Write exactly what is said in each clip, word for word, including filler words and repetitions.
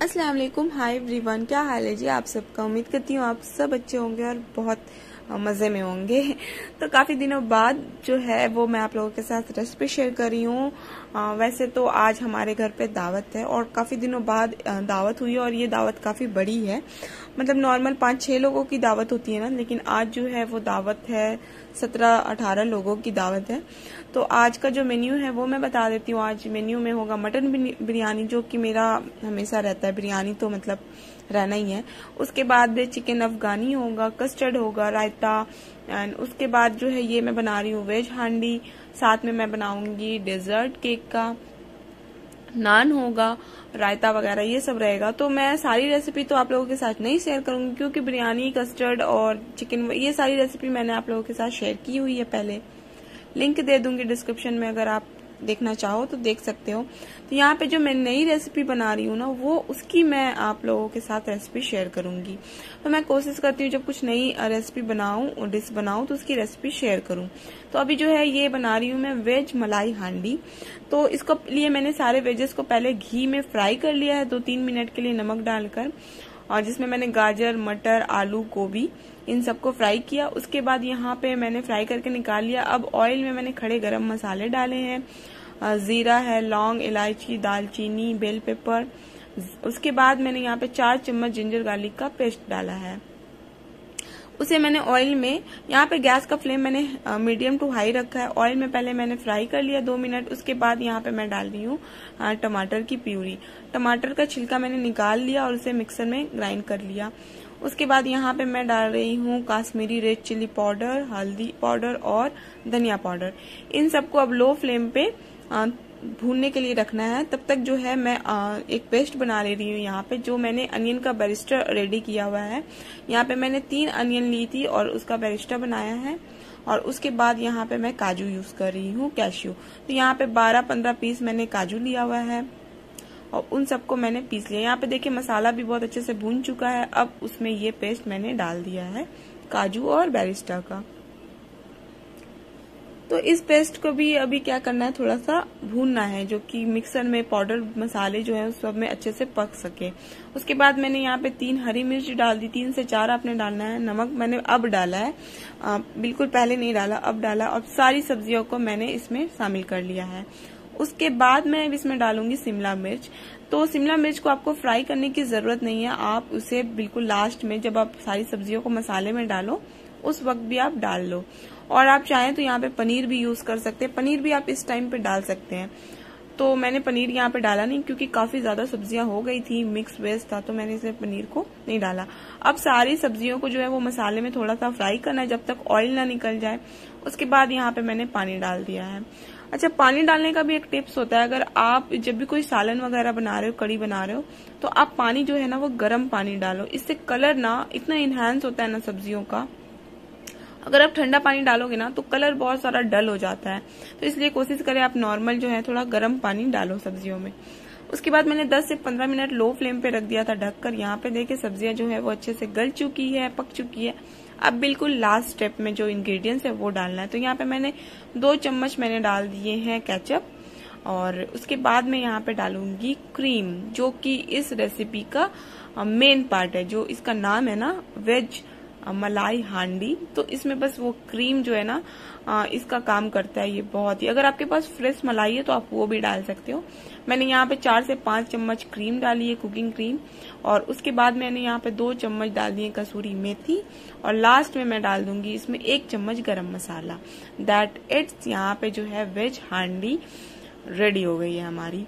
अस्सलाम वालेकुम, hi everyone, क्या हाल है जी आप सबका। उम्मीद करती हूँ आप सब अच्छे होंगे और बहुत मज़े में होंगे। तो काफ़ी दिनों बाद जो है वो मैं आप लोगों के साथ रेसिपी शेयर कर रही हूँ। वैसे तो आज हमारे घर पे दावत है और काफ़ी दिनों बाद दावत हुई है और ये दावत काफ़ी बड़ी है। मतलब नॉर्मल पाँच छः लोगों की दावत होती है ना, लेकिन आज जो है वो दावत है सत्रह अठारह लोगों की दावत है। तो आज का जो मेन्यू है वो मैं बता देती हूँ। आज मेन्यू में होगा मटन बिरयानी, जो कि मेरा हमेशा रहता है, बिरयानी तो मतलब रहना ही है। उसके बाद चिकन अफगानी होगा, कस्टर्ड होगा, रायता, एंड उसके बाद जो है ये मैं बना रही हूँ वेज हांडी। साथ में मैं बनाऊंगी डेजर्ट केक का, नान होगा, रायता वगैरह ये सब रहेगा। तो मैं सारी रेसिपी तो आप लोगों के साथ नहीं शेयर करूंगी क्योंकि बिरयानी, कस्टर्ड और चिकन ये सारी रेसिपी मैंने आप लोगों के साथ शेयर की हुई है पहले। लिंक दे दूंगी डिस्क्रिप्शन में, अगर आप देखना चाहो तो देख सकते हो। तो यहाँ पे जो मैं नई रेसिपी बना रही हूँ ना, वो उसकी मैं आप लोगों के साथ रेसिपी शेयर करूंगी। तो मैं कोशिश करती हूँ जब कुछ नई रेसिपी बनाऊं, डिश बनाऊं, तो उसकी रेसिपी शेयर करूं। तो अभी जो है ये बना रही हूँ मैं वेज मलाई हांडी। तो इसको लिए मैंने सारे वेजेस को पहले घी में फ्राई कर लिया है दो तीन मिनट के लिए नमक डालकर, और जिसमें मैंने गाजर, मटर, आलू, गोभी इन सबको फ्राई किया। उसके बाद यहाँ पे मैंने फ्राई करके निकाल लिया। अब ऑयल में मैंने खड़े गरम मसाले डाले हैं, जीरा है, लौंग, इलायची, दालचीनी, बेल पेपर। उसके बाद मैंने यहाँ पे चार चम्मच जिंजर गार्लिक का पेस्ट डाला है। उसे मैंने ऑयल में, यहाँ पे गैस का फ्लेम मैंने मीडियम टू हाई रखा है। ऑयल में पहले मैंने फ्राई कर लिया दो मिनट। उसके बाद यहाँ पे मैं डाल रही हूँ टमाटर की प्यूरी। टमाटर का छिलका मैंने निकाल लिया और उसे मिक्सर में ग्राइंड कर लिया। उसके बाद यहाँ पे मैं डाल रही हूँ काश्मीरी रेड चिली पाउडर, हल्दी पाउडर और धनिया पाउडर। इन सबको अब लो फ्लेम पे भूनने के लिए रखना है। तब तक जो है मैं एक पेस्ट बना ले रही हूँ यहाँ पे, जो मैंने अनियन का बैरिस्टर रेडी किया हुआ है। यहाँ पे मैंने तीन अनियन ली थी और उसका बैरिस्टर बनाया है। और उसके बाद यहाँ पे मैं काजू यूज कर रही हूँ, कैश्यू। तो यहाँ पे बारह पंद्रह पीस मैंने काजू लिया हुआ है और उन सबको मैंने पीस लिया। यहाँ पे देखिए मसाला भी बहुत अच्छे से भून चुका है। अब उसमें ये पेस्ट मैंने डाल दिया है काजू और बैरिस्टर का। तो इस पेस्ट को भी अभी क्या करना है, थोड़ा सा भूनना है, जो कि मिक्सर में पाउडर मसाले जो है उस सब में अच्छे से पक सके। उसके बाद मैंने यहाँ पे तीन हरी मिर्च डाल दी, तीन से चार आपने डालना है। नमक मैंने अब डाला है, आ, बिल्कुल पहले नहीं डाला, अब डाला। और सारी सब्जियों को मैंने इसमें शामिल कर लिया है। उसके बाद मैं इसमें डालूंगी शिमला मिर्च। तो शिमला मिर्च को आपको फ्राई करने की जरूरत नहीं है, आप उसे बिल्कुल लास्ट में जब आप सारी सब्जियों को मसाले में डालो उस वक्त भी आप डाल लो। और आप चाहें तो यहाँ पे पनीर भी यूज कर सकते हैं, पनीर भी आप इस टाइम पे डाल सकते हैं। तो मैंने पनीर यहाँ पे डाला नहीं क्योंकि काफी ज्यादा सब्जियां हो गई थी, मिक्स वेज था, तो मैंने इसे पनीर को नहीं डाला। अब सारी सब्जियों को जो है वो मसाले में थोड़ा सा फ्राई करना है जब तक ऑयल ना निकल जाए। उसके बाद यहाँ पे मैंने पानी डाल दिया है। अच्छा, पानी डालने का भी एक टिप्स होता है। अगर आप जब भी कोई सालन वगैरह बना रहे हो, कड़ी बना रहे हो, तो आप पानी जो है ना वो गर्म पानी डालो। इससे कलर ना इतना इनहेंस होता है ना सब्जियों का। अगर आप ठंडा पानी डालोगे ना तो कलर बहुत सारा डल हो जाता है। तो इसलिए कोशिश करें आप नॉर्मल जो है थोड़ा गर्म पानी डालो सब्जियों में। उसके बाद मैंने दस से पंद्रह मिनट लो फ्लेम पे रख दिया था ढककर। यहाँ पे देखिए सब्जियां जो है वो अच्छे से गल चुकी है, पक चुकी है। अब बिल्कुल लास्ट स्टेप में जो इंग्रेडिएंट्स है वो डालना है। तो यहाँ पे मैंने दो चम्मच मैंने डाल दिए हैं केचप, और उसके बाद मैं यहाँ पे डालूंगी क्रीम, जो कि इस रेसिपी का मेन पार्ट है। जो इसका नाम है ना वेज मलाई हांडी, तो इसमें बस वो क्रीम जो है ना आ, इसका काम करता है ये बहुत ही। अगर आपके पास फ्रेश मलाई है तो आप वो भी डाल सकते हो। मैंने यहाँ पे चार से पांच चम्मच क्रीम डाली है, कुकिंग क्रीम। और उसके बाद मैंने यहाँ पे दो चम्मच डाल दी है कसूरी मेथी, और लास्ट में मैं डाल दूंगी इसमें एक चम्मच गरम मसाला। दैट इट्स, यहाँ पे जो है वेज हांडी रेडी हो गई है, हमारी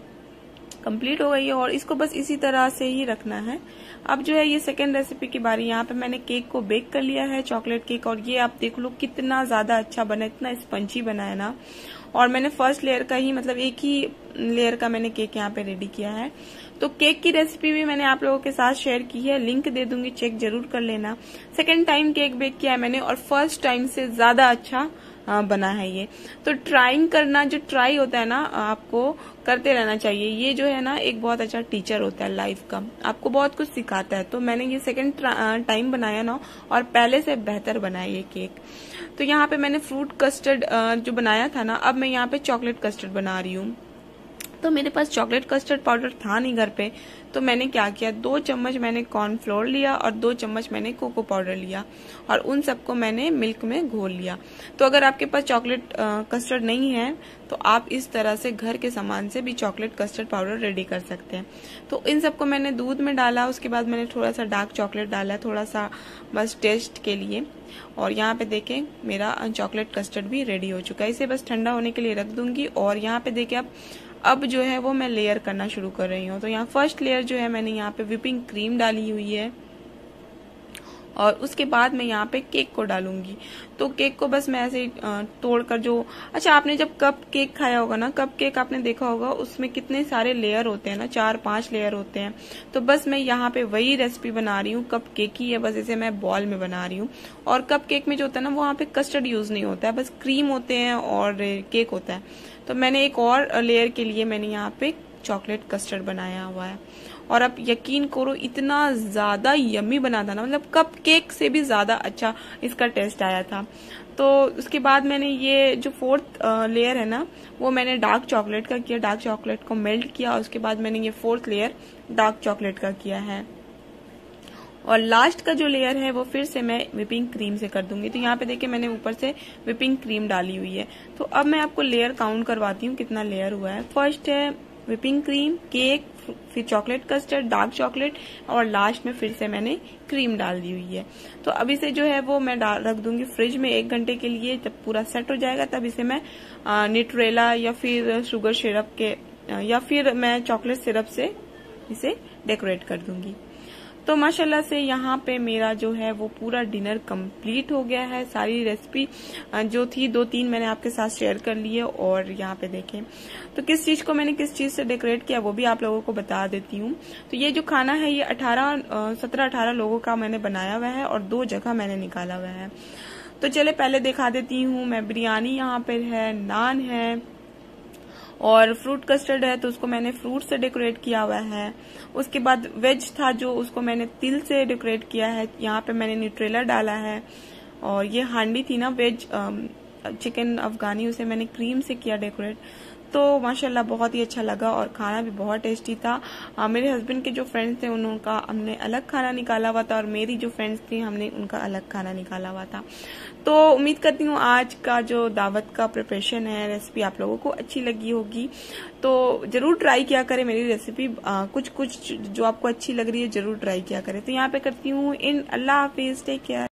कंप्लीट हो गई है। और इसको बस इसी तरह से ही रखना है। अब जो है ये सेकेंड रेसिपी की बारी। यहाँ पे मैंने केक को बेक कर लिया है, चॉकलेट केक, और ये आप देख लो कितना ज्यादा अच्छा बना, इतना स्पंजी बना है ना। और मैंने फर्स्ट लेयर का ही, मतलब एक ही लेयर का मैंने केक यहाँ पे रेडी किया है। तो केक की रेसिपी भी मैंने आप लोगों के साथ शेयर की है, लिंक दे दूंगी, चेक जरूर कर लेना। सेकेंड टाइम केक बेक किया है मैंने और फर्स्ट टाइम से ज्यादा अच्छा आ, बना है ये। तो ट्राइंग करना, जो ट्राई होता है ना, आपको करते रहना चाहिए। ये जो है ना एक बहुत अच्छा टीचर होता है लाइफ का, आपको बहुत कुछ सिखाता है। तो मैंने ये सेकंड टाइम बनाया ना और पहले से बेहतर बनाया ये केक। तो यहाँ पे मैंने फ्रूट कस्टर्ड जो बनाया था ना, अब मैं यहाँ पे चॉकलेट कस्टर्ड बना रही हूँ। तो मेरे पास चॉकलेट कस्टर्ड पाउडर था नहीं घर पे, तो मैंने क्या किया, दो चम्मच मैंने कॉर्नफ्लोर लिया और दो चम्मच मैंने कोको पाउडर लिया और उन सबको मैंने मिल्क में घोल लिया। तो अगर आपके पास चॉकलेट कस्टर्ड नहीं है तो आप इस तरह से घर के सामान से भी चॉकलेट कस्टर्ड पाउडर रेडी कर सकते हैं। तो इन सबको मैंने दूध में डाला, उसके बाद मैंने थोड़ा सा डार्क चॉकलेट डाला, थोड़ा सा बस टेस्ट के लिए। और यहाँ पे देखें मेरा चॉकलेट कस्टर्ड भी रेडी हो चुका है। इसे बस ठंडा होने के लिए रख दूंगी। और यहाँ पे देखें आप अब जो है वो मैं लेयर करना शुरू कर रही हूँ। तो यहाँ फर्स्ट लेयर जो है मैंने यहाँ पे व्हिपिंग क्रीम डाली हुई है और उसके बाद मैं यहाँ पे केक को डालूंगी। तो केक को बस मैं ऐसे तोड़कर जो, अच्छा आपने जब कप केक खाया होगा ना, कप केक आपने देखा होगा उसमें कितने सारे लेयर होते हैं ना, चार पांच लेयर होते हैं। तो बस मैं यहाँ पे वही रेसिपी बना रही हूँ, कप केक ही है, बस इसे मैं बॉल में बना रही हूँ। और कप केक में जो होता है ना वहाँ पे कस्टर्ड यूज नहीं होता है, बस क्रीम होते हैं और केक होता है। तो मैंने एक और लेयर के लिए मैंने यहाँ पे चॉकलेट कस्टर्ड बनाया हुआ है। और अब यकीन करो इतना ज्यादा यम्मी बना था ना, मतलब कप केक से भी ज्यादा अच्छा इसका टेस्ट आया था। तो उसके बाद मैंने ये जो फोर्थ लेयर है ना वो मैंने डार्क चॉकलेट का किया, डार्क चॉकलेट को मेल्ट किया। उसके बाद मैंने ये फोर्थ लेयर डार्क चॉकलेट का किया है। और लास्ट का जो लेयर है वो फिर से मैं व्हिपिंग क्रीम से कर दूंगी। तो यहाँ पे देखिए मैंने ऊपर से व्हिपिंग क्रीम डाली हुई है। तो अब मैं आपको लेयर काउंट करवाती हूँ कितना लेयर हुआ है। फर्स्ट है व्हिपिंग क्रीम, केक, फिर चॉकलेट कस्टर्ड, डार्क चॉकलेट और लास्ट में फिर से मैंने क्रीम डाल दी हुई है। तो अब इसे जो है वो मैं डाल रख दूंगी फ्रिज में एक घंटे के लिए। जब पूरा सेट हो जाएगा तब इसे मैं न्यूट्रेला या फिर शुगर सिरप के या फिर मैं चॉकलेट सिरप से इसे डेकोरेट कर दूंगी। तो माशाल्लाह से यहाँ पे मेरा जो है वो पूरा डिनर कंप्लीट हो गया है। सारी रेसिपी जो थी दो तीन मैंने आपके साथ शेयर कर ली है। और यहाँ पे देखें तो किस चीज को मैंने किस चीज से डेकोरेट किया वो भी आप लोगों को बता देती हूँ। तो ये जो खाना है ये अठारह सत्रह अठारह लोगों का मैंने बनाया हुआ है और दो जगह मैंने निकाला हुआ है। तो चले पहले दिखा देती हूँ मैं। बिरयानी यहाँ पे है, नान है और फ्रूट कस्टर्ड है तो उसको मैंने फ्रूट से डेकोरेट किया हुआ है। उसके बाद वेज था जो उसको मैंने तिल से डेकोरेट किया है। यहाँ पे मैंने न्यूट्रेला डाला है। और ये हांडी थी ना वेज चिकन अफगानी, उसे मैंने क्रीम से किया डेकोरेट। तो माशाल्लाह बहुत ही अच्छा लगा और खाना भी बहुत टेस्टी था। आ, मेरे हस्बैंड के जो फ्रेंड्स थे उनका हमने अलग खाना निकाला हुआ था और मेरी जो फ्रेंड्स थी हमने उनका अलग खाना निकाला हुआ था। तो उम्मीद करती हूँ आज का जो दावत का प्रिपरेशन है, रेसिपी आप लोगों को अच्छी लगी होगी। तो जरूर ट्राई किया करें मेरी रेसिपी, कुछ कुछ जो आपको अच्छी लग रही है जरूर ट्राई किया करें। तो यहाँ पे करती हूँ इन, अल्लाह हाफिज, टेक केयर।